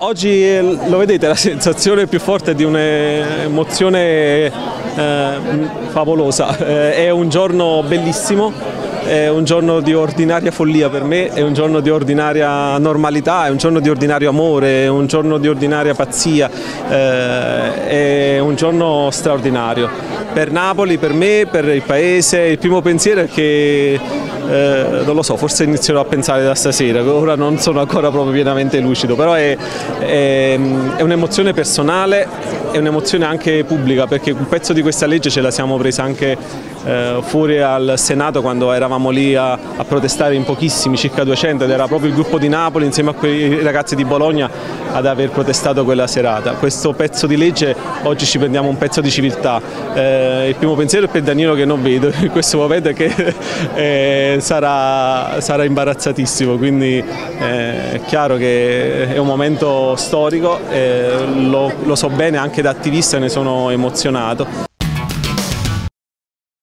Oggi lo vedete, la sensazione più forte è di un'emozione favolosa, è un giorno bellissimo, è un giorno di ordinaria follia per me, è un giorno di ordinaria normalità, è un giorno di ordinario amore, è un giorno di ordinaria pazzia, è un giorno straordinario. Per Napoli, per me, per il paese, il primo pensiero è che non lo so, forse inizierò a pensare da stasera, ora non sono ancora proprio pienamente lucido, però è un'emozione personale, è un'emozione anche pubblica, perché un pezzo di questa legge ce la siamo presa anche fuori al Senato quando eravamo lì a protestare in pochissimi, circa 200, ed era proprio il gruppo di Napoli insieme a quei ragazzi di Bologna ad aver protestato quella serata. Questo pezzo di legge oggi ci prendiamo un pezzo di civiltà. Il primo pensiero è per Danilo che non vedo in questo momento, che sarà imbarazzatissimo, quindi è chiaro che è un momento storico, lo so bene anche da attivista, ne sono emozionato.